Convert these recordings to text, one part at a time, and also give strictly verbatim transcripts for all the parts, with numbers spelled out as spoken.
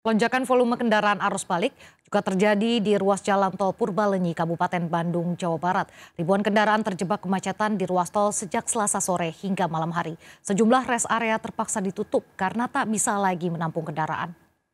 Lonjakan volume kendaraan arus balik juga terjadi di ruas jalan tol Purbalenyi, Kabupaten Bandung, Jawa Barat. Ribuan kendaraan terjebak kemacetan di ruas tol sejak Selasa sore hingga malam hari. Sejumlah rest area terpaksa ditutup karena tak bisa lagi menampung kendaraan.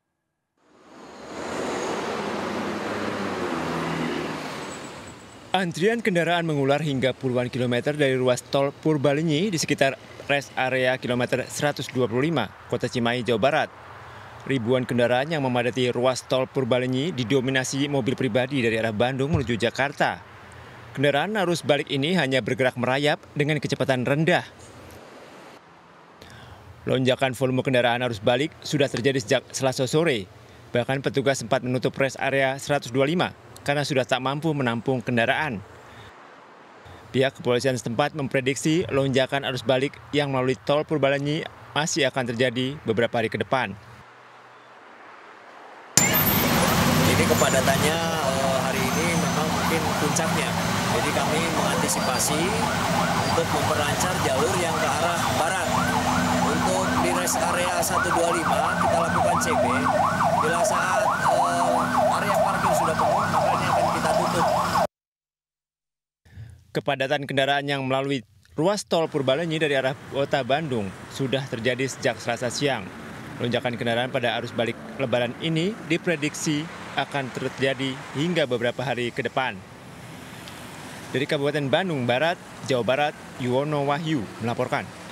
Antrian kendaraan mengular hingga puluhan kilometer dari ruas tol Purbalenyi di sekitar rest area kilometer seratus dua puluh lima, Kota Cimahi, Jawa Barat. Ribuan kendaraan yang memadati ruas tol Purbalenyi didominasi mobil pribadi dari arah Bandung menuju Jakarta. Kendaraan arus balik ini hanya bergerak merayap dengan kecepatan rendah. Lonjakan volume kendaraan arus balik sudah terjadi sejak Selasa sore. Bahkan petugas sempat menutup rest area seratus dua puluh lima karena sudah tak mampu menampung kendaraan. Pihak kepolisian setempat memprediksi lonjakan arus balik yang melalui tol Purbalenyi masih akan terjadi beberapa hari ke depan. Jadi kepadatannya hari ini memang mungkin puncaknya. Jadi kami mengantisipasi untuk memperlancar jalur yang ke arah barat. Untuk di rest area seratus dua puluh lima kita lakukan C B. Bila saat uh, area parkir sudah penuh, maka ini akan kita tutup. Kepadatan kendaraan yang melalui ruas tol Purbalenyi dari arah kota Bandung sudah terjadi sejak Selasa siang. Lonjakan kendaraan pada arus balik Lebaran ini diprediksi akan terjadi hingga beberapa hari ke depan. Dari Kabupaten Bandung Barat, Jawa Barat, Yuwono Wahyu melaporkan.